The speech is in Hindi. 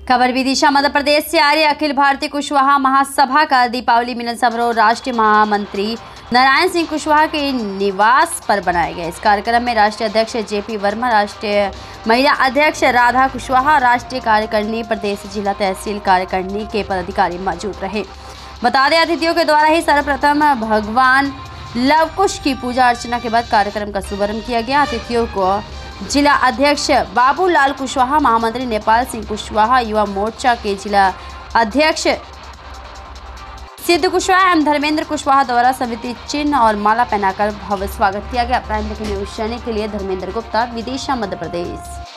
खबर विदिशा मध्य प्रदेश से आ रही। अखिल भारतीय कुशवाहा महासभा का दीपावली मिलन समारोह राष्ट्रीय महामंत्री नारायण सिंह कुशवाहा के निवास पर बनाया गया। इस कार्यक्रम में राष्ट्रीय अध्यक्ष जेपी वर्मा, राष्ट्रीय महिला अध्यक्ष राधा कुशवाहा, राष्ट्रीय कार्यकारिणी, प्रदेश, जिला, तहसील कार्यकारिणी के पदाधिकारी मौजूद रहे। बता दें, अतिथियों के द्वारा ही सर्वप्रथम भगवान लवकुश की पूजा अर्चना के बाद कार्यक्रम का शुभारंभ किया गया। अतिथियों को जिला अध्यक्ष बाबूलाल कुशवाहा, महामंत्री नेपाल सिंह कुशवाहा, युवा मोर्चा के जिला अध्यक्ष सिद्ध कुशवाहा एवं धर्मेंद्र कुशवाहा द्वारा समिति चिन्ह और माला पहनाकर भव्य स्वागत किया गया। प्राइम न्यूज चैनल के लिए धर्मेंद्र गुप्ता, विदिशा, मध्य प्रदेश।